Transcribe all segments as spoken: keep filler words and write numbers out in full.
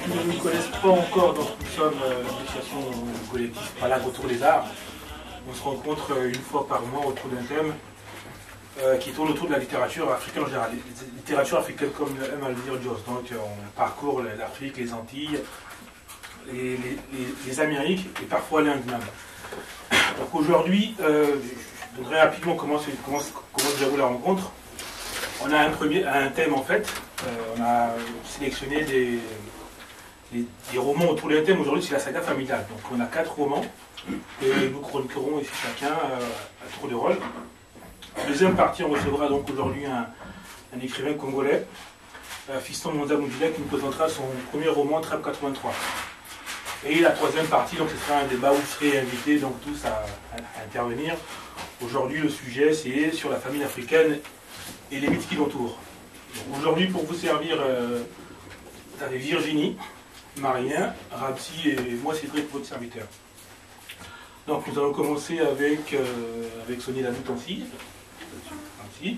qui ne nous connaissent pas encore, donc nous sommes euh, l'association collective Palagre autour des arts. On se rencontre euh, une fois par mois autour d'un thème euh, qui tourne autour de la littérature africaine en général. La littérature africaine, comme aime à le dire Joss. Donc euh, on parcourt l'Afrique, les Antilles, les, les, les, les Amériques et parfois l'Inde même. Donc aujourd'hui, euh, je voudrais rapidement comment se, comment, comment se déroule la rencontre. On a un, premier, un thème en fait. Euh, on a sélectionné des, des, des romans autour d'un thème. Aujourd'hui, c'est la saga familiale. Donc on a quatre romans et nous chroniquerons ici chacun euh, à tour de rôle. En deuxième partie, on recevra donc aujourd'hui un, un écrivain congolais, euh, Fiston Monza Moudila, qui nous présentera son premier roman, Trappe quatre-vingt-trois. Et la troisième partie, donc ce sera un débat où vous serez invités donc tous à, à, à intervenir. Aujourd'hui, le sujet, c'est sur la famille africaine et les mythes qui l'entourent. Aujourd'hui, pour vous servir, euh, vous avez Virginie, Marien, Rapsi et moi, Cédric, votre serviteur. Donc, nous allons commencer avec, euh, avec Sonia Laboutancy. Merci.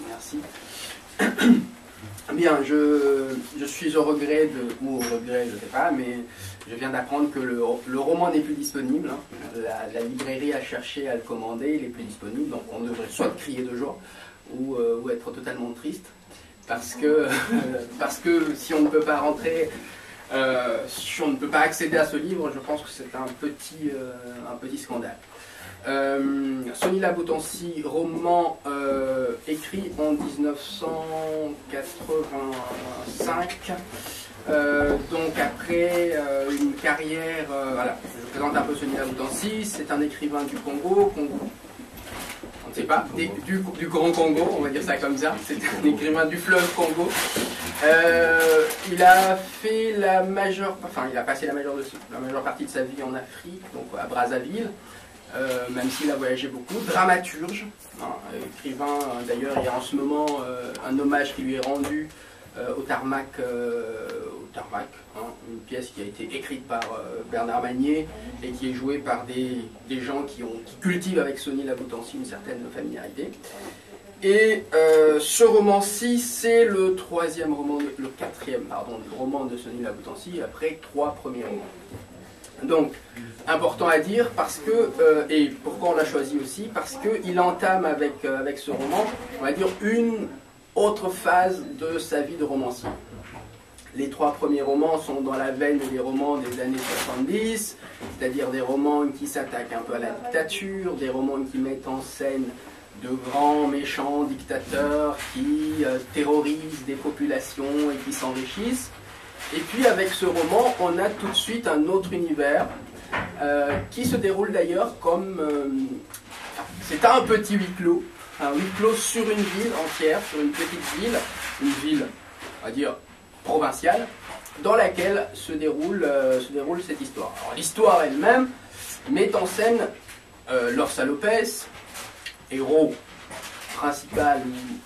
Merci. Bien, je, je suis au regret, de, ou au regret, je ne sais pas, mais je viens d'apprendre que le, le roman n'est plus disponible. Hein. La, la librairie a cherché à le commander, il n'est plus disponible, donc on devrait soit crier de joie, ou, euh, ou être totalement triste. Parce que, euh, parce que si on ne peut pas rentrer, euh, si on ne peut pas accéder à ce livre, je pense que c'est un petit, euh, un petit scandale. Euh, Sonia Laboutancy, roman euh, écrit en mille neuf cent quatre-vingt-cinq, euh, donc après euh, une carrière, euh, voilà, je présente un peu Sonia Laboutancy, c'est un écrivain du Congo, Congo. On ne sait pas, du, du, du Grand Congo, on va dire ça comme ça, c'est un écrivain du fleuve Congo. Euh, il a fait la majeure, enfin il a passé la majeure, de, la majeure partie de sa vie en Afrique, donc à Brazzaville. Euh, même s'il a voyagé beaucoup, dramaturge, hein, écrivain, euh, d'ailleurs il y a en ce moment euh, un hommage qui lui est rendu euh, au Tarmac, euh, au Tarmac hein, une pièce qui a été écrite par euh, Bernard Magnier et qui est jouée par des, des gens qui, ont, qui cultivent avec Sonia Laboutancy une certaine familiarité. Et euh, ce roman-ci, c'est le troisième roman, le quatrième pardon, roman de Sonia Laboutancy après trois premiers romans. Donc, important à dire parce que, euh, et pourquoi on l'a choisi aussi, parce qu'il entame avec, euh, avec ce roman, on va dire, une autre phase de sa vie de romancier. Les trois premiers romans sont dans la veine des romans des années soixante-dix, c'est-à-dire des romans qui s'attaquent un peu à la dictature, des romans qui mettent en scène de grands méchants dictateurs qui euh, terrorisent des populations et qui s'enrichissent. Et puis avec ce roman, on a tout de suite un autre univers euh, qui se déroule d'ailleurs comme... Euh, c'est un petit huis clos, un huis clos sur une ville entière, sur une petite ville, une ville, on va dire, provinciale, dans laquelle se déroule, euh, se déroule cette histoire. Alors l'histoire elle-même met en scène euh, Lorca Lopez, héros principal,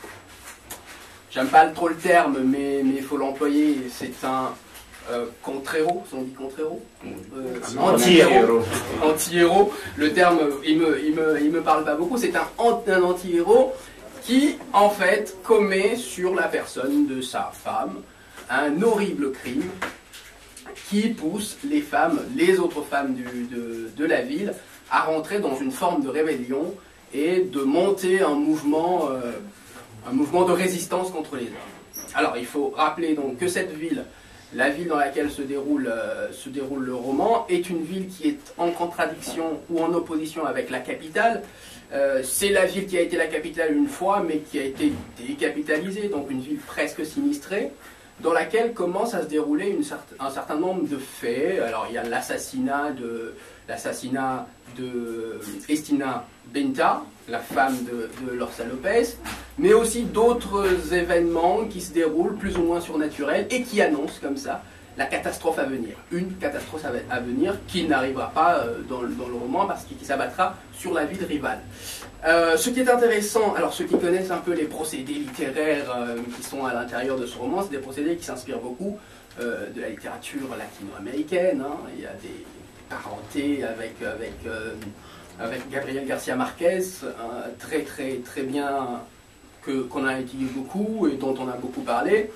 j'aime pas trop le terme, mais il faut l'employer, c'est un euh, contre-héros, on dit contre-héros euh, anti-héros. Anti-héros, le terme, il me, il me, il me parle pas beaucoup, c'est un, un anti-héros qui, en fait, commet sur la personne de sa femme un horrible crime qui pousse les femmes, les autres femmes du, de, de la ville, à rentrer dans une forme de rébellion et de monter un mouvement... Euh, un mouvement de résistance contre les hommes. Alors, il faut rappeler donc que cette ville, la ville dans laquelle se déroule, euh, se déroule le roman, est une ville qui est en contradiction ou en opposition avec la capitale. Euh, c'est la ville qui a été la capitale une fois, mais qui a été décapitalisée, donc une ville presque sinistrée, dans laquelle commence à se dérouler une certain, un certain nombre de faits. Alors, il y a l'assassinat de, l'assassinat de Estina Benta, la femme de, de Lorca Lopez, mais aussi d'autres événements qui se déroulent plus ou moins surnaturels et qui annoncent comme ça la catastrophe à venir. Une catastrophe à venir qui n'arrivera pas dans le, dans le roman parce qu'il s'abattra sur la ville rivale. Euh, ce qui est intéressant, alors ceux qui connaissent un peu les procédés littéraires euh, qui sont à l'intérieur de ce roman, c'est des procédés qui s'inspirent beaucoup euh, de la littérature latino-américaine. Hein. Il y a des parentés avec... avec euh, avec Gabriel Garcia Marquez, euh, très très très bien, que, qu'on a étudié beaucoup et dont on a beaucoup parlé.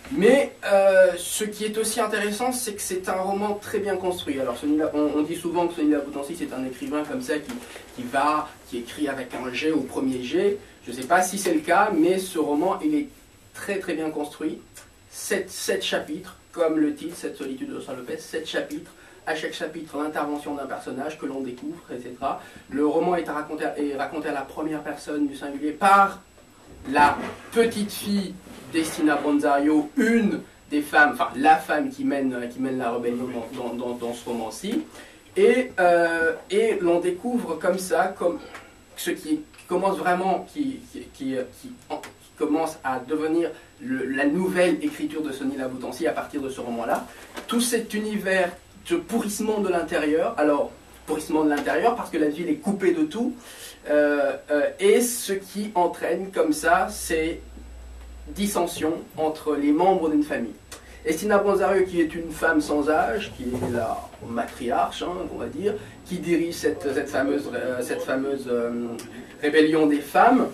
Mais euh, ce qui est aussi intéressant, c'est que c'est un roman très bien construit. Alors, Sonny, on, on dit souvent que Sonny Laboutancy, c'est un écrivain comme ça qui, qui va, qui écrit avec un G au premier G. Je ne sais pas si c'est le cas, mais ce roman, il est très très bien construit. Sept, sept chapitres, comme le titre, Cette solitude de Oscar Lopez, sept chapitres. À chaque chapitre, l'intervention d'un personnage que l'on découvre, et cetera. Le roman est raconté, est raconté à la première personne du singulier par la petite fille Destina Bronzario, une des femmes, enfin la femme qui mène, qui mène la rébellion dans, dans, dans ce roman-ci. Et, euh, et l'on découvre comme ça, comme ce qui commence vraiment, qui, qui, qui, qui, qui commence à devenir le, la nouvelle écriture de Sonny Laboutancy à partir de ce roman-là. Tout cet univers de pourrissement de l'intérieur, alors pourrissement de l'intérieur parce que la ville est coupée de tout, euh, euh, et ce qui entraîne comme ça ces dissensions entre les membres d'une famille. Destina Bronzario, qui est une femme sans âge, qui est la matriarche, hein, on va dire, qui dirige cette, cette fameuse, euh, cette fameuse euh, rébellion des femmes,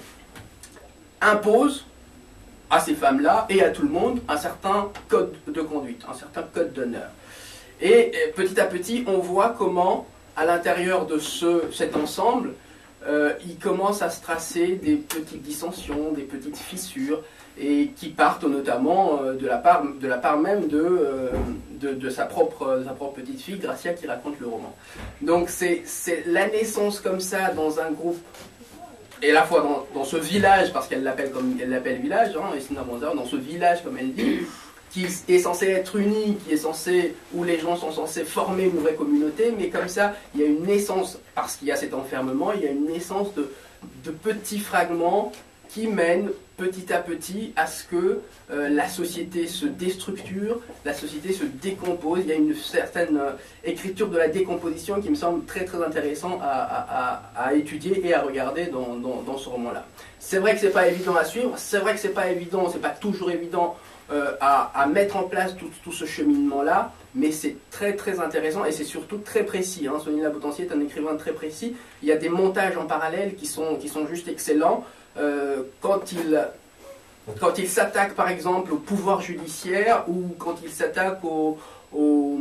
impose à ces femmes-là et à tout le monde un certain code de conduite, un certain code d'honneur. Et petit à petit, on voit comment, à l'intérieur de ce, cet ensemble, euh, il commence à se tracer des petites dissensions, des petites fissures, et qui partent notamment euh, de, la part, de la part même de, euh, de, de sa, propre, sa propre petite fille, Gracia, qui raconte le roman. Donc c'est la naissance comme ça dans un groupe, et à la fois dans, dans ce village, parce qu'elle l'appelle comme elle l'appelle village, hein, Destina Bronzario, dans ce village, comme elle dit, qui est censé être uni, qui est censé, où les gens sont censés former une vraie communauté, mais comme ça, il y a une naissance, parce qu'il y a cet enfermement, il y a une naissance de, de petits fragments qui mènent petit à petit à ce que euh, la société se déstructure, la société se décompose. Il y a une certaine euh, écriture de la décomposition qui me semble très très intéressant à, à, à, à étudier et à regarder dans, dans, dans ce roman-là. C'est vrai que c'est pas évident à suivre, c'est vrai que c'est pas évident, c'est pas toujours évident Euh, à, à mettre en place tout, tout ce cheminement-là, mais c'est très très intéressant et c'est surtout très précis. Hein. Sonny Laboutancy est un écrivain très précis. Il y a des montages en parallèle qui sont, qui sont juste excellents. Euh, quand il, quand il s'attaque par exemple au pouvoir judiciaire ou quand il s'attaque au, au,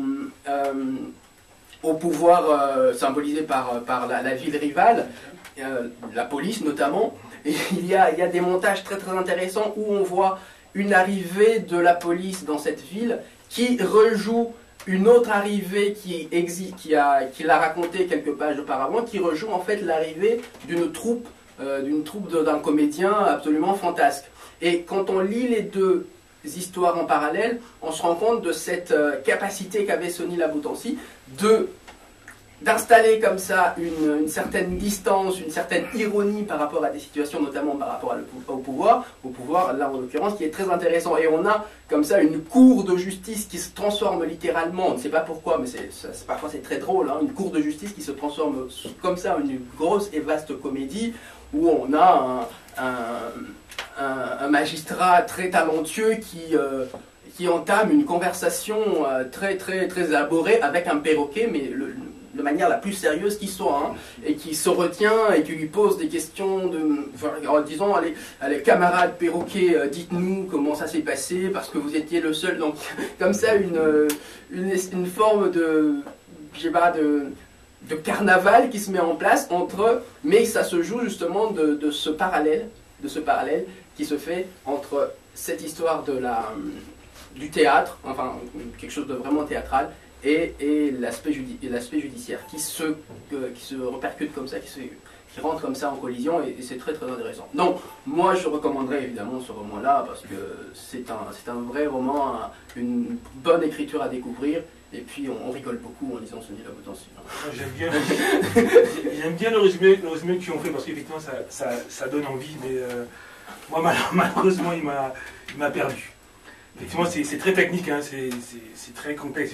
euh, au pouvoir euh, symbolisé par, par la, la ville rivale, euh, la police notamment, et il, y a, il y a des montages très très intéressants où on voit une arrivée de la police dans cette ville qui rejoue une autre arrivée qui existe, qui a, qui l'a raconté quelques pages auparavant, qui rejoue en fait l'arrivée d'une troupe, euh, d'une troupe d'un comédien absolument fantasque. Et quand on lit les deux histoires en parallèle, on se rend compte de cette euh, capacité qu'avait Sonny Laboutancy de d'installer comme ça une, une certaine distance, une certaine ironie par rapport à des situations, notamment par rapport à le, au pouvoir, au pouvoir là en l'occurrence, qui est très intéressant. Et on a comme ça une cour de justice qui se transforme littéralement, on ne sait pas pourquoi, mais c'est, c'est, parfois c'est très drôle, hein, une cour de justice qui se transforme comme ça en une grosse et vaste comédie, où on a un, un, un, un magistrat très talentueux qui... Euh, qui entame une conversation euh, très très très élaborée avec un perroquet, mais le, le de manière la plus sérieuse qui soit, hein, et qui se retient et qui lui pose des questions de, enfin, disons, allez, allez camarades perroquets, euh, dites-nous comment ça s'est passé, parce que vous étiez le seul, donc comme ça une, une, une forme de, je sais pas, de, de carnaval qui se met en place entre, mais ça se joue justement de, de ce parallèle, de ce parallèle qui se fait entre cette histoire de la, du théâtre, enfin quelque chose de vraiment théâtral, et, et l'aspect judi judiciaire qui se, euh, qui se répercute comme ça, qui, se, qui rentre comme ça en collision, et, et c'est très très intéressant. Donc moi je recommanderais évidemment ce roman-là, parce que c'est un, c'est un vrai roman, un, une bonne écriture à découvrir, et puis on, on rigole beaucoup en lisant Sonny Laboutancy. J'aime bien, j'aime bien le résumé, le résumé qu'ils ont fait, parce qu'effectivement ça, ça, ça donne envie, mais euh, moi malheureusement il m'a perdu. Effectivement, c'est très technique, hein, c'est très complexe.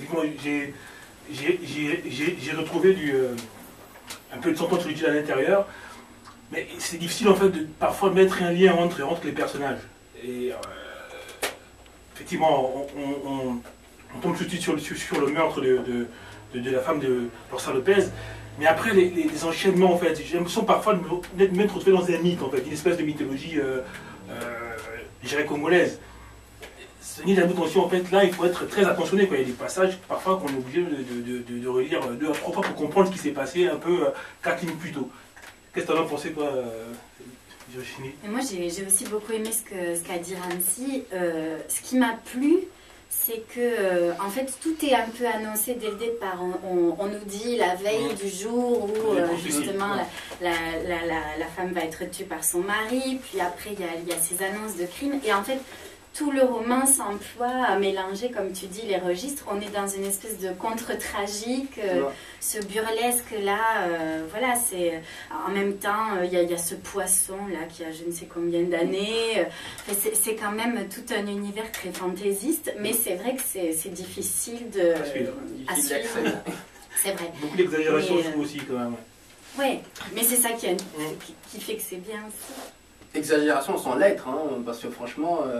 J'ai retrouvé du, euh, un peu de sentiment de solitude à l'intérieur, mais c'est difficile en fait de parfois mettre un lien entre, entre les personnages. Et euh, effectivement, on, on, on, on tombe tout de suite sur, sur, sur le meurtre de, de, de, de la femme de Oscar Lopez, mais après les, les, les enchaînements, en fait, j'ai l'impression parfois de me, me retrouver dans un mythe, en fait, une espèce de mythologie, euh, euh, je dirais, congolaise. ce nid d'abstention, en fait, là, il faut être très attentionné. Quoi. Il y a des passages, parfois, qu'on est obligé de, de, de, de relire deux à trois fois pour comprendre ce qui s'est passé un peu euh, quatre lignes plus tôt. Qu'est-ce que tu en as pensé, toi, euh, Virginie? Moi, j'ai aussi beaucoup aimé ce qu'a ce qu'a dit Ramsi. Euh, ce qui m'a plu, c'est que, euh, en fait, tout est un peu annoncé dès le départ. On, on, on nous dit la veille du jour où, euh, justement, la, la, la, la, la femme va être tuée par son mari, puis après, il y a, il y a ces annonces de crimes. Et en fait, tout le roman s'emploie à mélanger, comme tu dis, les registres. On est dans une espèce de contre-tragique, euh, ouais. ce burlesque-là. Euh, voilà, c'est en même temps, il euh, y, y a ce poisson-là qui a je ne sais combien d'années. Euh, c'est quand même tout un univers très fantaisiste, mais c'est vrai que c'est difficile de à suivre. À suivre. C'est vrai. Beaucoup d'exagération euh, aussi, quand même. Oui, mais c'est ça qui, a, qui, qui fait que c'est bien aussi. Exagération sans lettres, hein, parce que franchement, euh,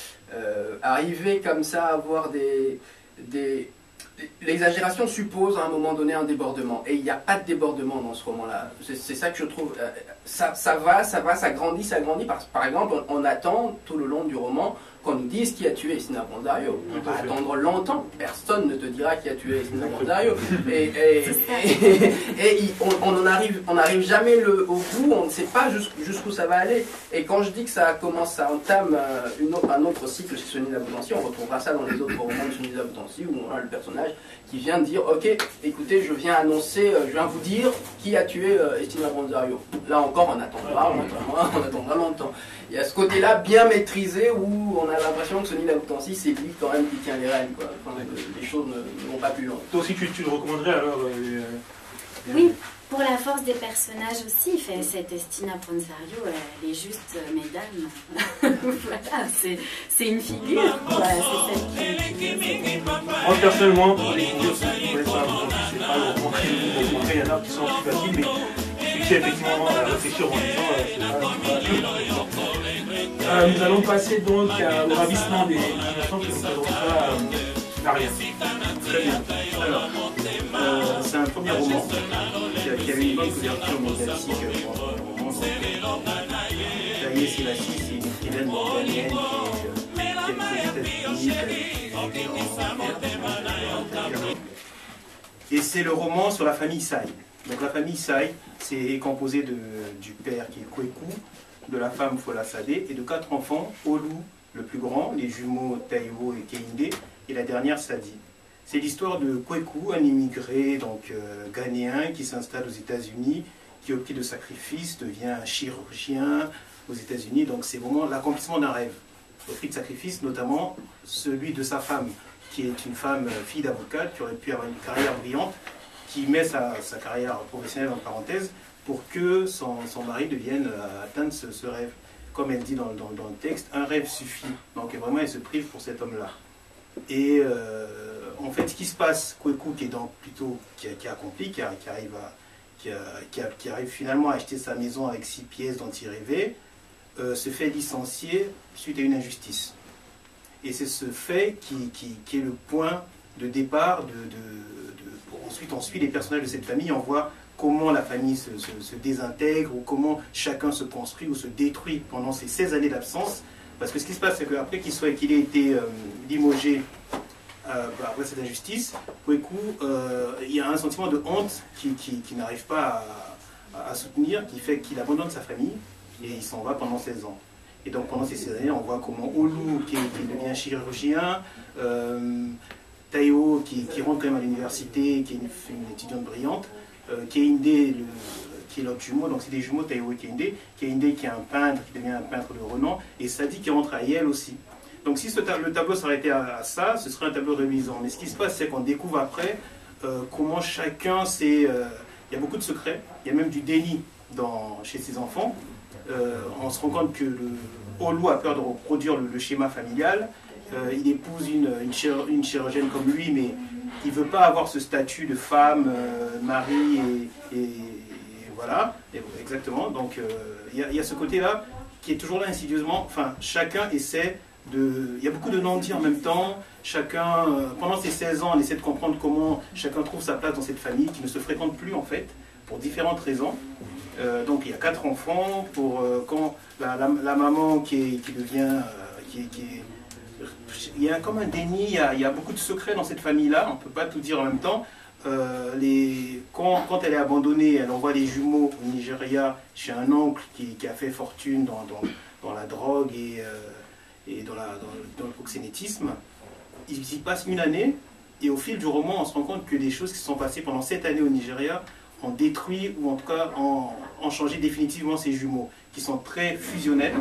euh, arriver comme ça à avoir des... des l'exagération suppose à un moment donné un débordement, et il n'y a pas de débordement dans ce roman-là. C'est ça que je trouve... Euh, ça, ça va, ça va, ça grandit, ça grandit. Par, par exemple, on, on attend tout le long du roman qu'on nous dise qui a tué Estina Bronzario. On va attendre longtemps, personne ne te dira qui a tué Estina Bronzario. Et, et, et, et, et on, on en arrive, on n'arrive jamais le, au bout, on ne sait pas jusqu'où ça va aller. Et quand je dis que ça commence, ça entame une autre, un autre cycle chez Sonny Laboutancy, on retrouvera ça dans les autres romans de Sonny Laboutancy, où on a le personnage qui vient de dire, ok, écoutez, je viens annoncer, je viens vous dire qui a tué Estina Bronzario. Là encore, on attendra, on attendra, on attendra longtemps. Il y a ce côté-là bien maîtrisé où on a l'impression que Sonny Laboutancy, c'est lui quand même qui tient les rênes, quoi. Enfin, les choses ne, ne vont pas plus loin. Toi aussi, tu, tu le recommanderais alors euh, Oui, pour la force des personnages aussi. Fait, cette Estina Bronzario, elle est juste euh, mesdames. Voilà, c'est une figure. Voilà, c'est celle qui. qui Moi, personnellement, pour découvrir ce qui pourrait pas, c'est pas le roman très doux. Il y en a qui sont plus faciles, mais celui qui effectivement à réfléchir en disant, euh, c'est pas. Euh, nous allons passer donc à, au ravissement des innocents qui nous présentera euh, Maria. Très bien. Alors, euh, c'est un premier roman qui a, qui a eu une bonne couverture médiatique pour un premier roman. Taïe Selassie, c'est une écrivaine ghanéenne qui est aux États-Unis, et c'est le roman sur la famille Sai. Donc la famille Sai, c'est composé de, du père qui est Kweku, de la femme Fola Sadé et de quatre enfants, Olu, le plus grand, les jumeaux Taiwo et Keinde, et la dernière Sadi. C'est l'histoire de Kweku, un immigré donc, euh, ghanéen qui s'installe aux États-Unis, qui au pied de sacrifice devient chirurgien aux États-Unis. Donc c'est vraiment l'accomplissement d'un rêve. Au prix de sacrifice, notamment celui de sa femme, qui est une femme, fille d'avocate, qui aurait pu avoir une carrière brillante, qui met sa, sa carrière professionnelle en parenthèse, pour que son, son mari devienne euh, atteindre ce, ce rêve. Comme elle dit dans, dans, dans le texte, un rêve suffit. Donc vraiment, elle se prive pour cet homme-là. Et euh, en fait, ce qui se passe, Kweku, qui est donc plutôt, qui, qui a accompli, qui, a, qui, arrive à, qui, a, qui, a, qui arrive finalement à acheter sa maison avec six pièces dont il rêvait, euh, se fait licencier suite à une injustice. Et c'est ce fait qui, qui, qui est le point de départ de, de, de pour ensuite on suit les personnages de cette famille, on voit comment la famille se, se, se désintègre, ou comment chacun se construit ou se détruit pendant ces seize années d'absence. Parce que ce qui se passe, c'est qu'après qu'il soit qu'il ait été euh, limogé euh, après cette injustice, Kweku, euh, il y a un sentiment de honte qui, qui, qui n'arrive pas à, à soutenir, qui fait qu'il abandonne sa famille et il s'en va pendant seize ans. Et donc pendant ces seize années, on voit comment Olu, qui, qui devient chirurgien, euh, Taiwo, qui, qui rentre quand même à l'université, qui est une, une étudiante brillante, Euh, Keinde, le, qui est l'autre jumeau, donc c'est des jumeaux Taiwo et Keinde, Keinde qui est un peintre, qui devient un peintre de renom, et Sadi qui rentre à Yale aussi. Donc si ce ta le tableau s'arrêtait à, à ça, ce serait un tableau reluisant. Mais ce qui se passe, c'est qu'on découvre après euh, comment chacun, c'est... Euh, il y a beaucoup de secrets, il y a même du déni dans, chez ses enfants. Euh, on se rend compte que le Olu a peur de reproduire le, le schéma familial. Euh, il épouse une, une, chir une chirurgienne comme lui, mais il ne veut pas avoir ce statut de femme, euh, mari, et, et, et voilà, et, exactement. Donc il euh, y, y a ce côté-là qui est toujours là insidieusement. Enfin, chacun essaie de... Il y a beaucoup de non-dits en même temps. Chacun, euh, pendant ces seize ans, on essaie de comprendre comment chacun trouve sa place dans cette famille qui ne se fréquente plus en fait, pour différentes raisons. Euh, donc il y a quatre enfants. Pour euh, quand la, la, la maman qui, est, qui devient... Euh, qui, qui est, il y a comme un déni, il y a, il y a beaucoup de secrets dans cette famille-là, on ne peut pas tout dire en même temps. Euh, les, quand, quand elle est abandonnée, elle envoie les jumeaux au Nigeria chez un oncle qui, qui a fait fortune dans, dans, dans la drogue et, euh, et dans, la, dans, dans le proxénétisme. Ils y passent une année et au fil du roman, on se rend compte que les choses qui se sont passées pendant cette année au Nigeria ont détruit ou en tout cas ont, ont changé définitivement ces jumeaux qui sont très fusionnels.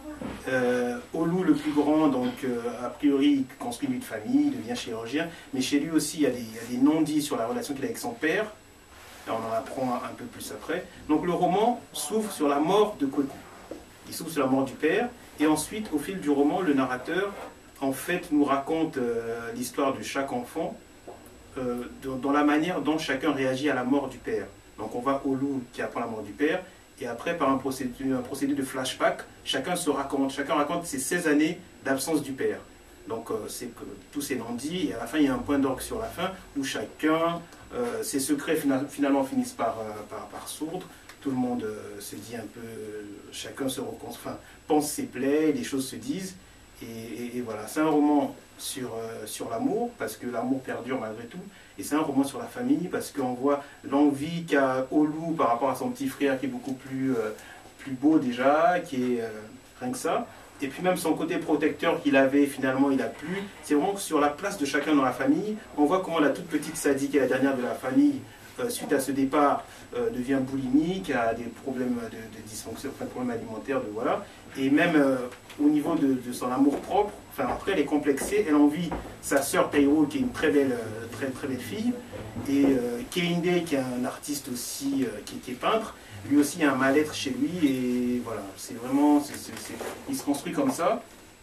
Euh, Olu le plus grand, donc euh, a priori il construit une vie de famille, il devient chirurgien, mais chez lui aussi il y a des, il y a des non-dits sur la relation qu'il a avec son père. Là, on en apprend un, un peu plus après. Donc le roman s'ouvre sur la mort de Kweku. Il s'ouvre sur la mort du père, et ensuite au fil du roman, le narrateur en fait nous raconte euh, l'histoire de chaque enfant euh, dans, dans la manière dont chacun réagit à la mort du père. Donc on voit Olu qui apprend la mort du père. Et après, par un procédé, un procédé de flashback, chacun se raconte, chacun raconte ses seize années d'absence du père. Donc, euh, c'est que tous ces non-dits, et à la fin, il y a un point d'orgue sur la fin, où chacun, euh, ses secrets finalement finissent par, euh, par, par sourdre. Tout le monde euh, se dit un peu, euh, chacun se reconstruit, enfin, pense ses plaies, les choses se disent. Et, et, et voilà, c'est un roman sur, euh, sur l'amour, parce que l'amour perdure malgré tout. Et c'est un roman sur la famille, parce qu'on voit l'envie qu'a Olu par rapport à son petit frère, qui est beaucoup plus, euh, plus beau déjà, qui est euh, rien que ça. Et puis même son côté protecteur qu'il avait, finalement, il a plus. C'est vraiment sur la place de chacun dans la famille. On voit comment la toute petite Sadie, qui est la dernière de la famille, euh, suite à ce départ, euh, devient boulimique, a des problèmes de, de dysfonction, enfin, problèmes alimentaires, de voilà. Et même euh, au niveau de, de son amour propre, enfin après elle est complexée, elle envie sa sœur Taïro qui est une très belle, euh, très, très belle fille, et euh, Kehinde qui est un artiste aussi, euh, qui, qui est peintre, lui aussi il y a un mal-être chez lui, et voilà, c'est vraiment, c'est, c'est, c'est, il se construit comme ça,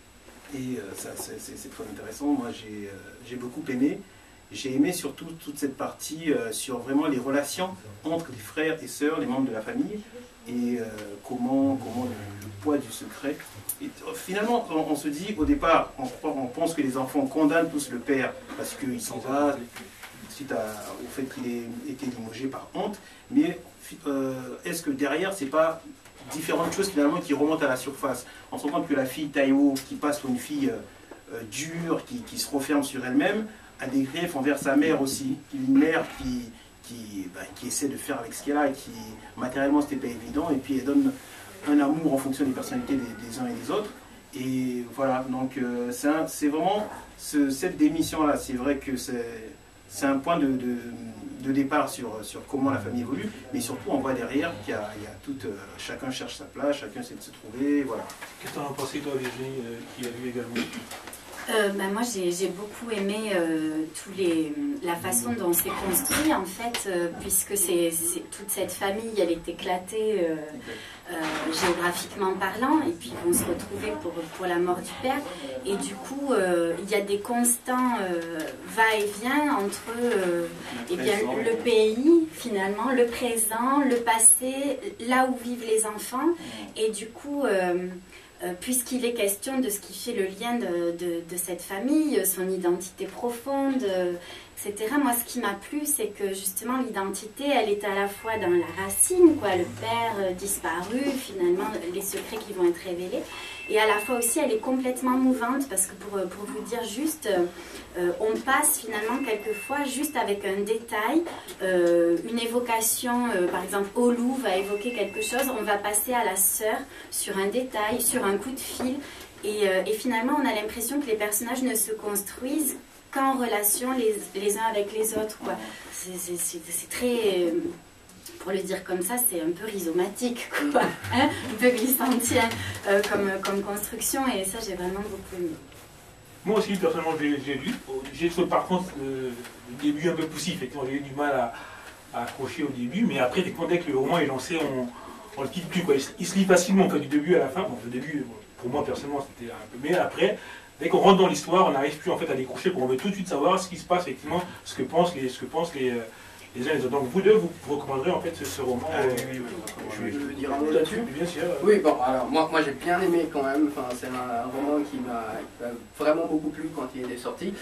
et euh, ça, c'est, c'est, c'est très intéressant. Moi j'ai, euh, j'ai beaucoup aimé. J'ai aimé surtout toute cette partie euh, sur vraiment les relations entre les frères et sœurs, les membres de la famille, et euh, comment, comment le, le poids du secret. Et, euh, finalement, on, on se dit, au départ, on, on pense que les enfants condamnent tous le père parce qu'il s'en va suite à, au fait qu'il ait été limogé par honte, mais euh, est-ce que derrière, c'est pas différentes choses finalement qui remontent à la surface? On se rend compte que la fille Taïwo, qui passe pour une fille euh, dure, qui, qui se referme sur elle-même, a des griefs envers sa mère aussi, une mère qui, qui, bah, qui essaie de faire avec ce qu'elle a et qui matériellement c'était pas évident, et puis elle donne un amour en fonction des personnalités des, des uns et des autres. Et voilà, donc euh, c'est, un, c'est vraiment ce, cette démission là, c'est vrai que c'est, c'est un point de, de, de départ sur, sur comment la famille évolue, mais surtout on voit derrière qu'il y a, il y a tout, euh, chacun cherche sa place, chacun essaie de se trouver, voilà. Qu'est-ce que tu en as pensé toi Virginie, euh, qui a lu également? Euh, bah, moi j'ai, j'ai beaucoup aimé euh, tous les, la façon dont c'est construit en fait, euh, puisque c'est, c'est, toute cette famille elle est éclatée euh, euh, géographiquement parlant, et puis ils vont se retrouver pour, pour la mort du père, et du coup euh, il y a des constants euh, va-et-vient entre euh, eh bien, le pays finalement, le présent, le passé, là où vivent les enfants, et du coup euh, Euh, puisqu'il est question de ce qui fait le lien de, de, de cette famille, son identité profonde, euh, et cetera. Moi, ce qui m'a plu, c'est que justement l'identité, elle est à la fois dans la racine, quoi, le père euh, disparu, finalement, les secrets qui vont être révélés, et à la fois aussi, elle est complètement mouvante, parce que pour, pour vous dire juste, euh, on passe finalement quelquefois juste avec un détail, euh, une évocation, euh, par exemple, Olu va évoquer quelque chose, on va passer à la sœur sur un détail, sur un coup de fil, et, euh, et finalement, on a l'impression que les personnages ne se construisent qu'en relation les, les uns avec les autres, quoi. C'est, c'est, c'est, c'est très... Euh, pour le dire comme ça, c'est un peu rhizomatique, quoi, hein, un peu glissantien euh, comme, comme construction, et ça j'ai vraiment beaucoup aimé. Moi aussi, personnellement, j'ai, j'ai lu. J'ai trouvé par contre le, le début un peu poussif. Effectivement, j'ai eu du mal à, à accrocher au début, mais après, dès que le roman est lancé, on ne le quitte plus, quoi. Il, il se lit facilement, quoi, du début à la fin. Bon, le début, pour moi, personnellement, c'était un peu... Mais après, dès qu'on rentre dans l'histoire, on n'arrive plus en fait à décrocher, pour on veut tout de suite savoir ce qui se passe, effectivement, ce que pensent les... Ce que pensent les les uns les autres. Donc vous deux, vous, vous recommanderez en fait ce, ce roman. Ah, oui, oui, oui. Je, je veux dire un mot là-dessus. Bien sûr. Oui, bon, alors moi, moi j'ai bien aimé quand même. Enfin, c'est un, un roman qui m'a, qui m'a vraiment beaucoup plu quand il est sorti.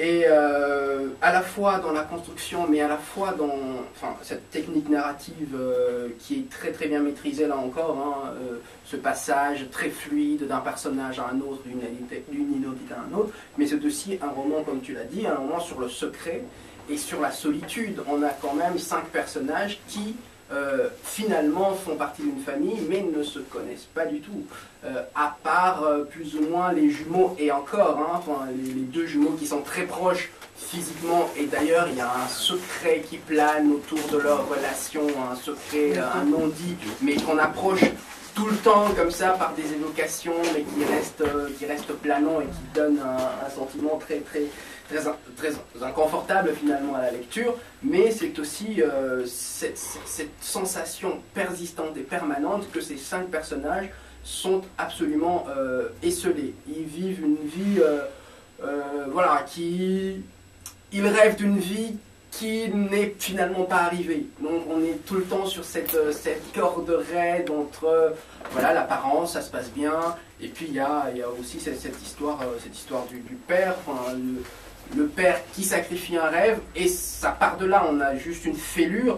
Et euh, à la fois dans la construction, mais à la fois dans enfin, cette technique narrative euh, qui est très très bien maîtrisée là encore, hein, euh, ce passage très fluide d'un personnage à un autre, d'une identité à un autre, mais c'est aussi un roman, comme tu l'as dit, un roman sur le secret et sur la solitude. On a quand même cinq personnages qui euh, finalement font partie d'une famille, mais ne se connaissent pas du tout. Euh, à part euh, plus ou moins les jumeaux, et encore, hein, enfin, les, les deux jumeaux qui sont très proches physiquement, et d'ailleurs il y a un secret qui plane autour de leur relation, un secret, euh, un non-dit, mais qu'on approche tout le temps comme ça par des évocations, mais qui reste, euh, qui reste planant et qui donne un, un sentiment très, très, très, très inconfortable finalement à la lecture. Mais c'est aussi euh, cette, cette sensation persistante et permanente que ces cinq personnages sont absolument euh, esselés. Ils vivent une vie, euh, euh, voilà, qui... Ils rêvent d'une vie qui n'est finalement pas arrivée. Donc on est tout le temps sur cette, cette corde raide entre, voilà, l'apparence, ça se passe bien, et puis il y a, il y a aussi cette, cette histoire, cette histoire du, du père, enfin, le, le père qui sacrifie un rêve, et ça part de là, on a juste une fêlure,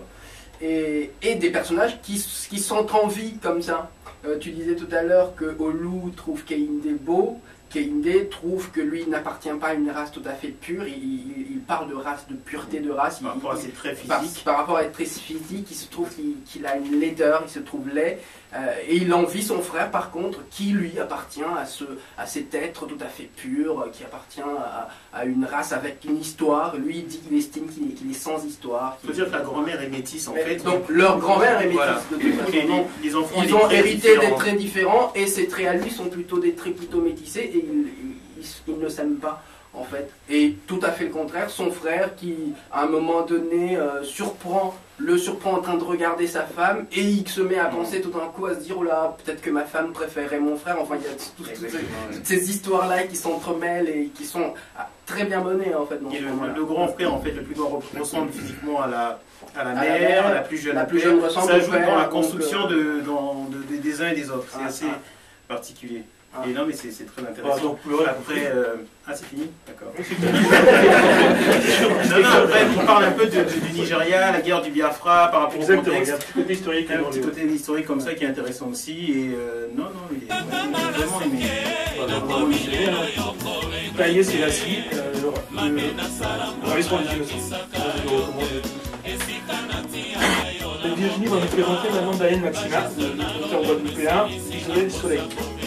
et, et des personnages qui, qui sont en vie comme ça. Euh, tu disais tout à l'heure que Olu trouve Kehinde beau. Kehinde trouve que lui n'appartient pas à une race tout à fait pure. Il, il, il parle de race, de pureté de race. Par il, rapport à il, ses traits physiques. Par, par rapport à être très physique, il se trouve qu'il qu'il a une laideur, il se trouve laid. Euh, et il envie son frère, par contre, qui lui appartient à, ce, à cet être tout à fait pur, qui appartient à, à une race avec une histoire. Lui, il dit qu'il estime qu'il est, qu'il est sans histoire. Il faut dire que la grand-mère est métisse, en Mais, fait. donc, leur grand-mère est métisse. Voilà. De toute façon. Les, les enfants, ils les ont traits hérité différents. des traits différents, et ces traits à lui sont plutôt des traits plutôt métissés, et ils, ils, ils ne s'aiment pas, en fait. Et tout à fait le contraire, son frère qui, à un moment donné, euh, surprend, le surprend en train de regarder sa femme, et il se met à penser tout d'un coup, à se dire, oh là, peut-être que ma femme préférait mon frère. Enfin, il y a tout, toutes, ces, toutes ces histoires-là qui s'entremêlent et qui sont ah, très bien menées, en fait. Et le, le grand frère, en fait, le plus grand ressemble physiquement à la, à la à mère, la, mère, la plus jeune, la plus jeune ressemble ça au joue père, dans la donc, construction euh, de, dans, de, de, des uns et des autres. C'est ah, assez ah. particulier. Ah. Et non, mais c'est très intéressant. Ah, donc, voilà. Après, euh... ah, c'est fini. D'accord. non, non, après, on parle un peu de, de, du Nigeria, la guerre du Biafra, par rapport Exactement, au contexte. il y a un petit côté historique. Un petit côté historique comme ça qui est intéressant aussi. Et euh, non, non, il est vraiment aimé. Vraiment aimé. Taïe Selassie, le responsable du génocide. Je le recommande. Virginie va nous présenter maintenant Daniel Maxima, l'auteur guadeloupéen, Isolé du soleil.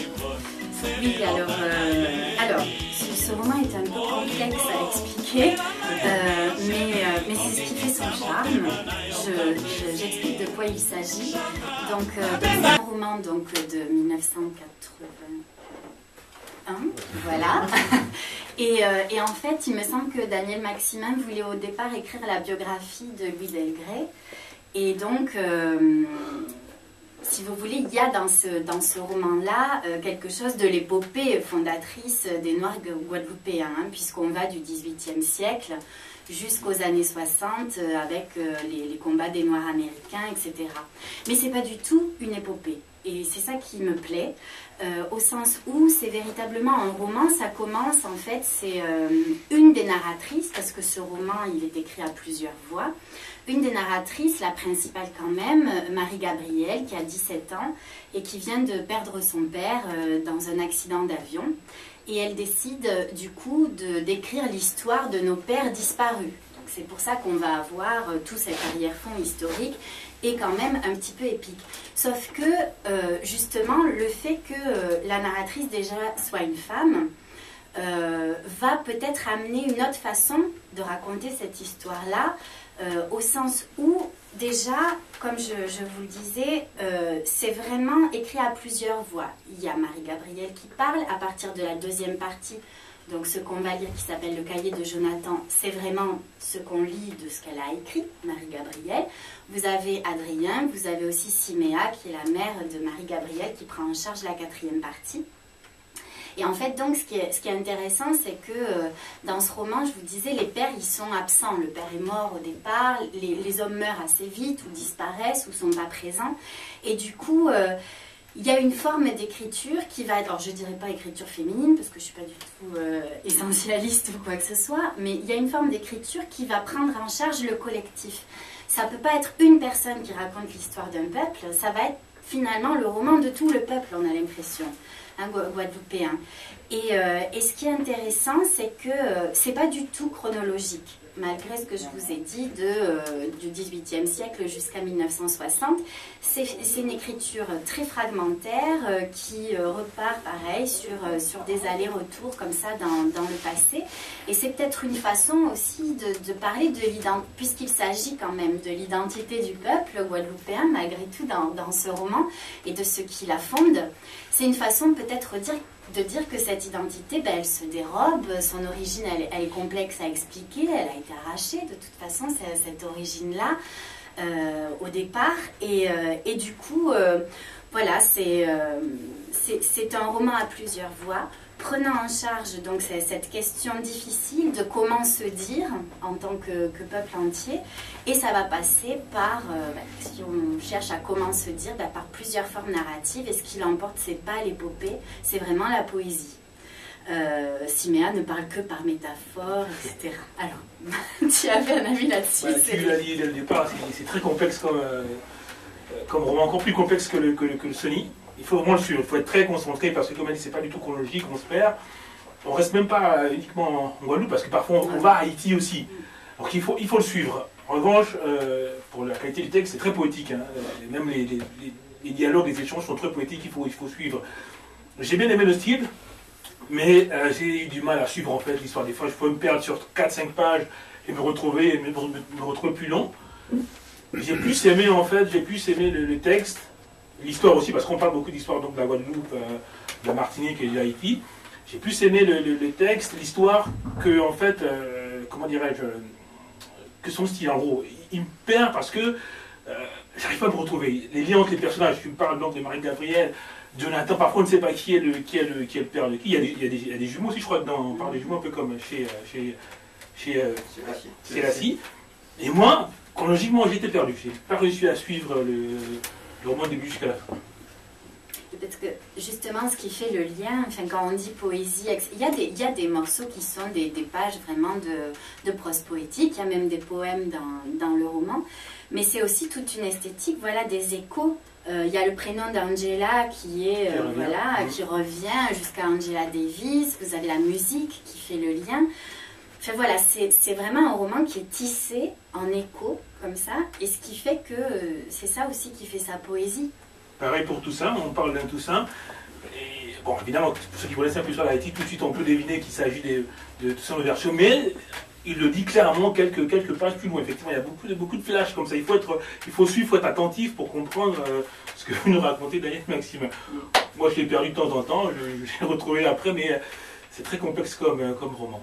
Oui, alors, euh, alors ce, ce roman est un peu complexe à expliquer, euh, mais, euh, mais c'est ce qui fait son charme. J'explique je, je, de quoi il s'agit. Donc, euh, c'est un roman donc, de mille neuf cent quatre-vingt-un, voilà. Et, euh, et en fait, il me semble que Daniel Maximin voulait au départ écrire la biographie de Louis Delgrès. Et donc, euh, si vous voulez, il y a dans ce, dans ce roman-là euh, quelque chose de l'épopée fondatrice des Noirs guadeloupéens, hein, puisqu'on va du dix-huitième siècle jusqu'aux années soixante euh, avec euh, les, les combats des Noirs américains, et cetera. Mais ce n'est pas du tout une épopée. Et c'est ça qui me plaît, euh, au sens où c'est véritablement un roman. Ça commence, en fait, c'est euh, une des narratrices, parce que ce roman, il est écrit à plusieurs voix. Une des narratrices, la principale quand même, Marie-Gabrielle, qui a dix-sept ans et qui vient de perdre son père euh, dans un accident d'avion. Et elle décide euh, du coup de d'écrire l'histoire de nos pères disparus. C'est pour ça qu'on va avoir euh, tout cet arrière-fond historique et quand même un petit peu épique. Sauf que, euh, justement, le fait que euh, la narratrice déjà soit une femme euh, va peut-être amener une autre façon de raconter cette histoire-là, euh, au sens où, déjà, comme je, je vous le disais, euh, c'est vraiment écrit à plusieurs voix. Il y a Marie-Gabrielle qui parle à partir de la deuxième partie. Donc ce qu'on va lire qui s'appelle le cahier de Jonathan, c'est vraiment ce qu'on lit de ce qu'elle a écrit, Marie-Gabrielle. Vous avez Adrien, vous avez aussi Siméa, qui est la mère de Marie-Gabrielle, qui prend en charge la quatrième partie. Et en fait, donc, ce qui est, ce qui est intéressant, c'est que euh, dans ce roman, je vous disais, les pères, ils sont absents. Le père est mort au départ, les, les hommes meurent assez vite, ou disparaissent, ou sont pas présents. Et du coup... Euh, il y a une forme d'écriture qui va être, alors je ne dirais pas écriture féminine, parce que je ne suis pas du tout euh, essentialiste ou quoi que ce soit, mais il y a une forme d'écriture qui va prendre en charge le collectif. Ça ne peut pas être une personne qui raconte l'histoire d'un peuple, ça va être finalement le roman de tout le peuple, on a l'impression, hein, guadeloupéen. Et, euh, et ce qui est intéressant, c'est que euh, ce n'est pas du tout chronologique, malgré ce que je vous ai dit de, euh, du dix-huitième siècle jusqu'à mille neuf cent soixante. C'est une écriture très fragmentaire euh, qui euh, repart pareil sur, euh, sur des allers-retours comme ça dans, dans le passé. Et c'est peut-être une façon aussi de, de parler de l'identité, puisqu'il s'agit quand même de l'identité du peuple guadeloupéen, malgré tout dans, dans ce roman, et de ce qui la fonde. C'est une façon peut-être de dire de dire que cette identité, ben, elle se dérobe, son origine, elle, elle est complexe à expliquer, elle a été arrachée de toute façon, cette origine-là, euh, au départ. Et, euh, et du coup, euh, voilà, c'est euh, c'est un roman à plusieurs voix, prenant en charge donc cette question difficile de comment se dire en tant que, que peuple entier, et ça va passer par, euh, bah, si on cherche à comment se dire, bah, par plusieurs formes narratives, et ce qui l'emporte, c'est pas l'épopée, c'est vraiment la poésie. Euh, Siméa ne parle que par métaphore, et cetera. Alors, tu avais un avis là-dessus? Bah, tu l'as dit dès le départ, c'est très complexe comme, euh, comme roman, encore plus complexe que le, que le, que le Sony. Il faut vraiment le suivre, il faut être très concentré parce que comme elle dit, c'est pas du tout chronologique, on se perd. On reste même pas uniquement en Guadeloupe parce que parfois on, on va à Haïti aussi. Donc il faut, il faut le suivre. En revanche, euh, pour la qualité du texte, c'est très poétique. Hein. Même les, les, les dialogues, les échanges sont très poétiques, il faut, il faut suivre. J'ai bien aimé le style, mais euh, j'ai eu du mal à suivre en fait l'histoire. Des fois, je peux me perdre sur quatre cinq pages et me retrouver, me, me, me retrouver plus long. J'ai plus aimé en fait, j'ai plus aimé le, le texte. L'histoire aussi, parce qu'on parle beaucoup d'histoire de la Guadeloupe, euh, de la Martinique et de l'Haïti. J'ai plus aimé le, le, le texte, l'histoire, que, en fait, euh, comment dirais-je, que son style, en gros. Il, il me perd parce que euh, j'arrive pas à me retrouver. Les liens entre les personnages, tu me parles donc de Marie-Gabrielle, Jonathan, parfois on ne sait pas qui est le, qui est le, qui est le père de qui. Il y, a des, il, y a des, il y a des jumeaux aussi, je crois, dedans. On parle des jumeaux un peu comme chez, chez, chez, euh, chez Lassie. Et moi, chronologiquement, j'étais perdu. J'ai pas réussi à suivre le... au moins début jusqu'à la fin. Peut-être que justement ce qui fait le lien, enfin quand on dit poésie, il y a des, il y a des morceaux qui sont des, des pages vraiment de, de prose poétique, il y a même des poèmes dans, dans le roman, mais c'est aussi toute une esthétique, voilà, des échos. Euh, il y a le prénom d'Angela qui est, euh, voilà, qui revient jusqu'à Angela Davis, vous avez la musique qui fait le lien. Enfin voilà, c'est vraiment un roman qui est tissé en écho, comme ça, et ce qui fait que euh, c'est ça aussi qui fait sa poésie. Pareil pour Toussaint, on parle d'un Toussaint, et bon, évidemment, pour ceux qui connaissent un peu sur l'Haïti, tout de suite on peut deviner qu'il s'agit de, de Toussaint Louverture, mais il le dit clairement quelques, quelques pages plus loin. Effectivement, il y a beaucoup de, beaucoup de flashs comme ça, il faut, être, il faut suivre, il faut être attentif pour comprendre euh, ce que vous nous racontez, Daniel Maxime. Moi je l'ai perdu de temps en temps, je, je l'ai retrouvé après, mais c'est très complexe comme, comme roman.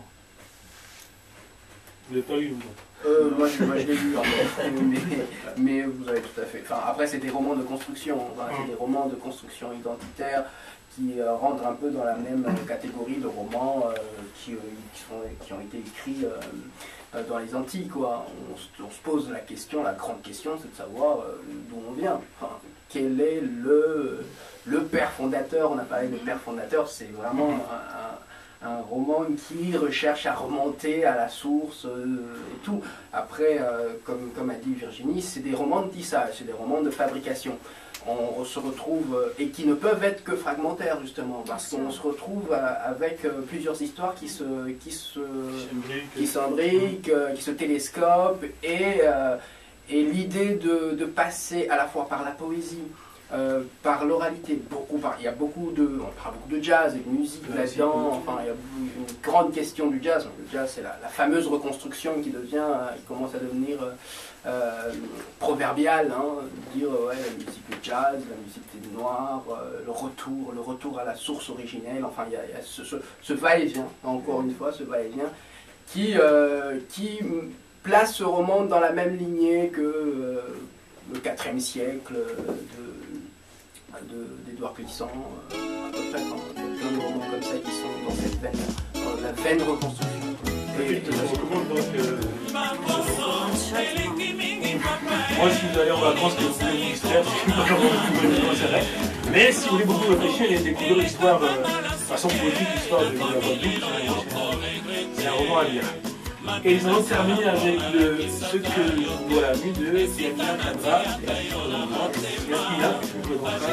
Vous l'avez pas lu, vous? Euh, moi, je, moi, je l'ai lu, hein, mais, mais vous avez tout à fait. Enfin, après, c'est des romans de construction, enfin, c'est des romans de construction identitaire qui euh, rentrent un peu dans la même euh, catégorie de romans euh, qui, euh, qui, sont, qui ont été écrits euh, dans les Antilles, quoi. On, se, on se pose la question, la grande question, c'est de savoir euh, d'où on vient. Enfin, quel est le, le père fondateur? On a parlé de père fondateur, c'est vraiment un, un un roman qui recherche à remonter à la source euh, et tout. Après, euh, comme, comme a dit Virginie, c'est des romans de tissage, c'est des romans de fabrication. On, on se retrouve, euh, et qui ne peuvent être que fragmentaires justement, parce qu'on se retrouve euh, avec euh, plusieurs histoires qui se, qui se, qui s'imbriquent, euh, qui se télescopent, et, euh, et l'idée de, de passer à la fois par la poésie, Euh, par l'oralité, beaucoup, par, il y a beaucoup de, on parle beaucoup de jazz et de musique là-dedans, enfin il y a une grande question du jazz. Le jazz c'est la, la fameuse reconstruction qui devient, euh, qui commence à devenir euh, euh, proverbiale, hein, dire euh, ouais, la musique du jazz, la musique des noirs, euh, le retour, le retour à la source originelle, enfin il y a, il y a ce, ce, ce va-et-vient, encore une fois, ce va-et-vient, qui, euh, qui place ce roman dans la même lignée que euh, le quatrième siècle de d'Édouard Glissant, euh, à peu près, hein, plein de romans comme ça qui sont dans cette veine, dans la veine reconstruction. Et, et, et, de choses. Moi, si vous allez en vacances, que vous voulez vous distraire, c'est pas vraiment c'est vrai. Mais si vous voulez beaucoup réfléchir et découvrir l'histoire, euh, de façon politique, l'histoire de, de la Guadeloupe, c'est un roman à lire. Et ils ont terminé avec le, ce que je vois la vue de Yasmina Khadra. Yasmina, tu peux présenter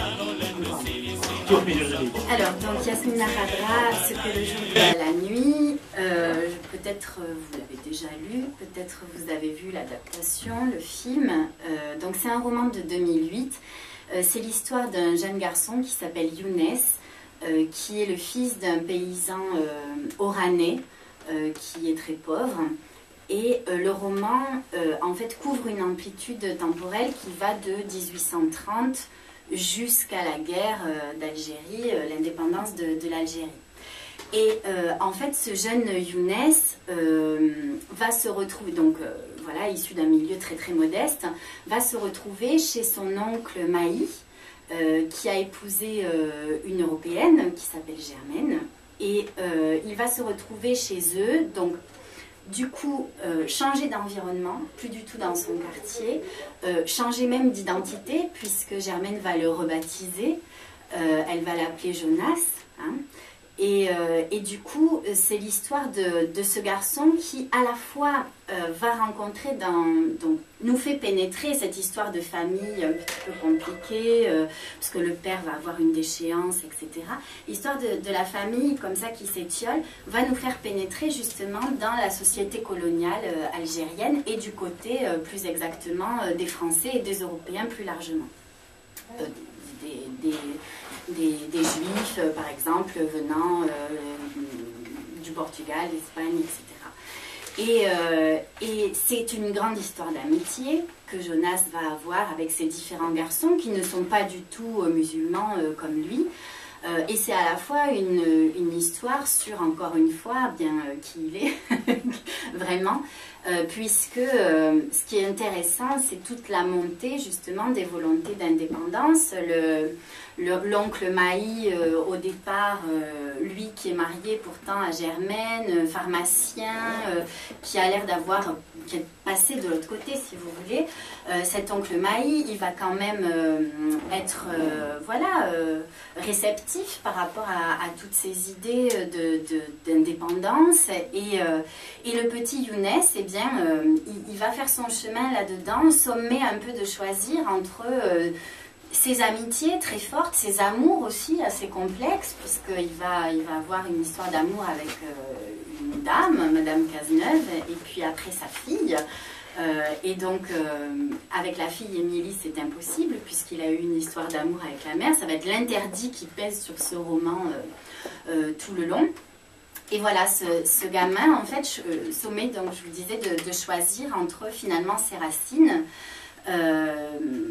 ça. Alors, donc Yasmina Khadra, ce que le jour de la nuit, euh, peut-être vous l'avez déjà lu, peut-être vous avez vu l'adaptation, le film. Euh, donc c'est un roman de deux mille huit. Euh, c'est l'histoire d'un jeune garçon qui s'appelle Younes, euh, qui est le fils d'un paysan euh, oranais, euh, qui est très pauvre. Et euh, le roman, euh, en fait, couvre une amplitude temporelle qui va de mille huit cent trente jusqu'à la guerre euh, d'Algérie, euh, l'indépendance de, de l'Algérie. Et euh, en fait, ce jeune Younes euh, va se retrouver, donc euh, voilà, issu d'un milieu très très modeste, va se retrouver chez son oncle Maï, euh, qui a épousé euh, une Européenne qui s'appelle Germaine. Et euh, il va se retrouver chez eux, donc du coup, euh, changer d'environnement, plus du tout dans son quartier, euh, changer même d'identité, puisque Germaine va le rebaptiser, euh, elle va l'appeler Jonas, hein, et, euh, et du coup, c'est l'histoire de, de ce garçon qui, à la fois, euh, va rencontrer, dans, donc, nous fait pénétrer cette histoire de famille un petit peu compliquée, euh, parce que le père va avoir une déchéance, et cetera. L'histoire de, de la famille, comme ça, qui s'étiole, va nous faire pénétrer justement dans la société coloniale euh, algérienne et du côté, euh, plus exactement, euh, des Français et des Européens plus largement. Euh, des, des, des, des Juifs, euh, par exemple, venant euh, du Portugal, d'Espagne, et cetera. Et, euh, et c'est une grande histoire d'amitié que Jonas va avoir avec ses différents garçons qui ne sont pas du tout euh, musulmans euh, comme lui. Euh, et c'est à la fois une, une histoire sur, encore une fois, bien euh, qui il est, vraiment, euh, puisque euh, ce qui est intéressant, c'est toute la montée, justement, des volontés d'indépendance. Le, l'oncle Maï, euh, au départ, euh, lui qui est marié pourtant à Germaine, euh, pharmacien, euh, qui a l'air d'avoir, qui est passé de l'autre côté, si vous voulez. Euh, cet oncle Maï, il va quand même euh, être, euh, voilà, euh, réceptif par rapport à, à toutes ces idées de, de, d'indépendance. Et, euh, et le petit Younes, eh bien, euh, il, il va faire son chemin là-dedans, sommé un peu de choisir entre euh, ses amitiés très fortes, ses amours aussi assez complexes, puisqu'il va, il va avoir une histoire d'amour avec euh, une dame, Madame Cazeneuve, et puis après sa fille. Euh, et donc, euh, avec la fille Émilie, c'est impossible, puisqu'il a eu une histoire d'amour avec la mère. Ça va être l'interdit qui pèse sur ce roman euh, euh, tout le long. Et voilà, ce, ce gamin, en fait, euh, sommé, donc je vous disais, de, de choisir entre finalement ses racines, euh,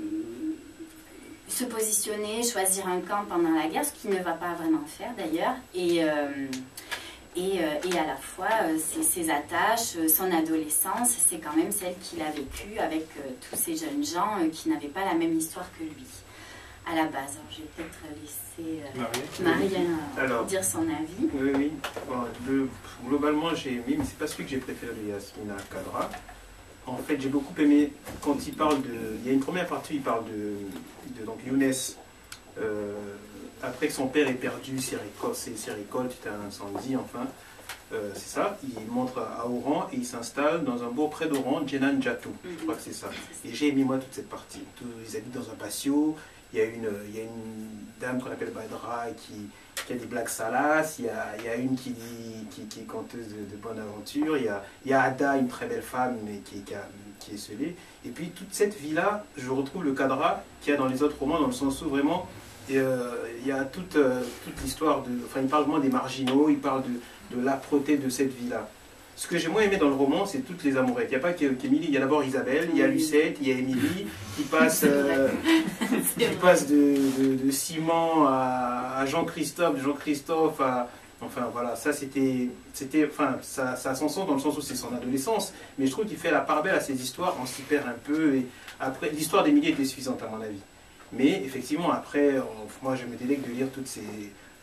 se positionner, choisir un camp pendant la guerre, ce qu'il ne va pas vraiment faire d'ailleurs, et, euh, et, euh, et à la fois euh, ses, ses attaches, euh, son adolescence, c'est quand même celle qu'il a vécue avec euh, tous ces jeunes gens euh, qui n'avaient pas la même histoire que lui à la base. Alors, je vais peut-être laisser euh, Marie euh, Alors, dire son avis. Oui, oui. Bon, le, globalement, j'ai aimé, mais c'est pas celui que j'ai préféré de Yasmina Khadra. En fait, j'ai beaucoup aimé quand il parle de... Il y a une première partie, il parle de, de donc Younes, euh, après que son père ait perdu ses récoltes, ses, ses récoltes suite à un incendie, enfin, euh, c'est ça. Il montre à Oran et il s'installe dans un bourg près d'Oran, Djenan Djatou, je crois que c'est ça. Et j'ai aimé moi toute cette partie. Tout, ils habitent dans un patio, il y a une, il y a une dame qu'on appelle Badra qui... Il y a des blagues salaces, il y a, il y a une qui, dit, qui, qui est conteuse de, de bonne aventure, il y, a, il y a Ada, une très belle femme, mais qui, qui, a, qui est scellée. Et puis toute cette vie-là, je retrouve le Khadra qu'il y a dans les autres romans, dans le sens où vraiment, euh, il y a toute, euh, toute l'histoire de... Enfin, il parle vraiment des marginaux, il parle de, de l'âpreté de cette vie-là. Ce que j'ai moins aimé dans le roman, c'est toutes les amourettes. Il n'y a pas qu'Émilie, il y a d'abord Isabelle, il y a Lucette, il y a Émilie, qui passe, euh, qui passe de, de, de Simon à, à Jean-Christophe, de Jean-Christophe à... Enfin voilà, ça c'était... Enfin, ça, ça a son sens dans le sens où c'est son adolescence, mais je trouve qu'il fait la part belle à ces histoires, on s'y perd un peu. Et après, l'histoire d'Émilie était suffisante à mon avis. Mais effectivement, après, on, moi je me délègue de lire toutes ces...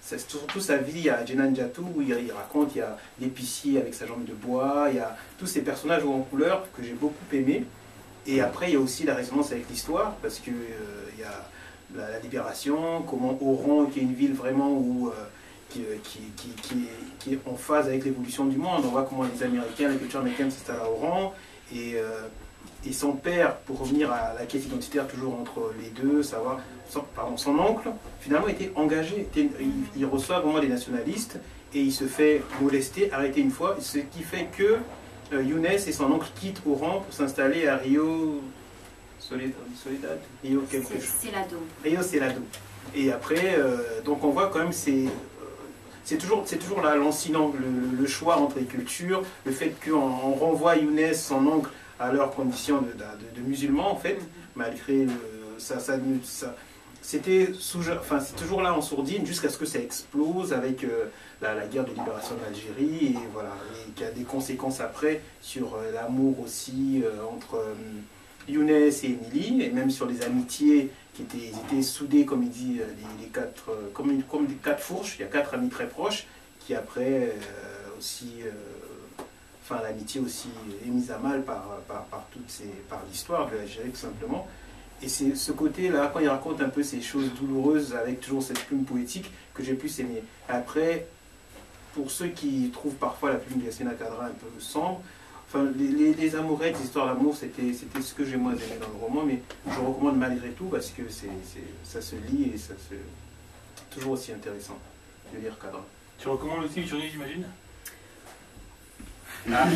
c'est surtout sa vie à Djenanjatu, où il, il raconte, il y a l'épicier avec sa jambe de bois, il y a tous ces personnages en couleur que j'ai beaucoup aimé. Et après, il y a aussi la résonance avec l'histoire, parce qu'il euh, y a la, la libération, comment Oran, qui est une ville vraiment où, euh, qui, qui, qui, qui, est, qui est en phase avec l'évolution du monde. On voit comment les Américains, la culture américaine s'installe à Oran. Et, euh, et son père, pour revenir à la quête identitaire toujours entre les deux, savoir, son, pardon, son oncle, finalement était engagé. Était, il, il reçoit vraiment des nationalistes et il se fait molester, arrêter une fois, ce qui fait que Euh, Younes et son oncle quittent Oran pour s'installer à Rio Soledad, Soledad Rio quelque chose. Celado. Rio Celado. Et après, euh, donc on voit quand même c'est euh, c'est toujours c'est toujours là lancinant le, le choix entre les cultures, le fait qu'on on renvoie Younes, son oncle, à leurs conditions de, de, de musulmans en fait, malgré le, ça ça, ça c'était enfin, c'est toujours là en sourdine jusqu'à ce que ça explose avec euh, la, la guerre de libération de l'Algérie et voilà, et qui a des conséquences après sur euh, l'amour aussi euh, entre euh, Younes et Émilie, et même sur les amitiés qui étaient, ils étaient soudés, comme il dit, les, les quatre, euh, comme, une, comme des quatre fourches. Il y a quatre amis très proches qui après euh, aussi, euh, enfin l'amitié aussi est mise à mal par, par, par, toutes ces, par l'histoire de l'Algérie tout simplement. Et c'est ce côté-là, quand il raconte un peu ces choses douloureuses avec toujours cette plume poétique que j'ai plus aimé. Après, pour ceux qui trouvent parfois la plume de Yassine Kadra un peu sombre, enfin, les, les, les amourettes, les histoires d'amour, c'était ce que j'ai moins aimé dans le roman, mais je recommande malgré tout parce que c'est ça se lit et ça se toujours aussi intéressant de lire Kadra. Tu recommandes aussi Journée, j'imagine? Ah.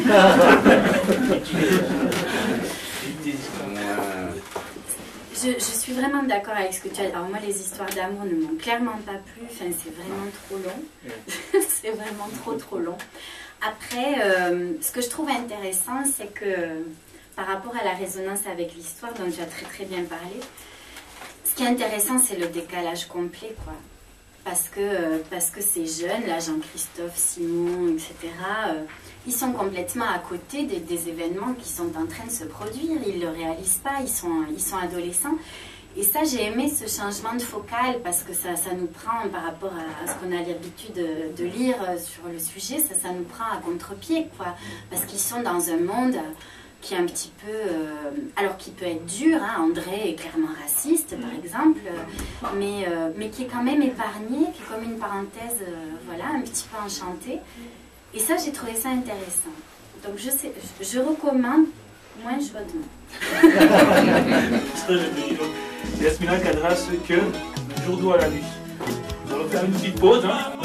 Je, je suis vraiment d'accord avec ce que tu as dit. Alors moi, les histoires d'amour ne m'ont clairement pas plu. Enfin, c'est vraiment trop long. C'est vraiment trop, trop long. Après, euh, ce que je trouve intéressant, c'est que par rapport à la résonance avec l'histoire, dont tu as très, très bien parlé, ce qui est intéressant, c'est le décalage complet, quoi. Parce que, parce que ces jeunes, là, Jean-Christophe, Simon, et cetera, euh, ils sont complètement à côté des, des événements qui sont en train de se produire. Ils ne le réalisent pas, ils sont, ils sont adolescents. Et ça, j'ai aimé ce changement de focale parce que ça, ça nous prend, par rapport à, à ce qu'on a l'habitude de, de lire sur le sujet, ça, ça nous prend à contre-pied, quoi. Parce qu'ils sont dans un monde qui est un petit peu... Euh, alors, qui peut être dur, hein, André est clairement raciste, par exemple, euh, mais, euh, mais qui est quand même épargné, qui est comme une parenthèse, euh, voilà, un petit peu enchantée. Et ça, j'ai trouvé ça intéressant. Donc, je, sais, je, je recommande moins chaudement. Ça, je me dis donc, Yasmina Kadra, ce que le jour doit à la nuit. Nous allons faire une petite pause, hein.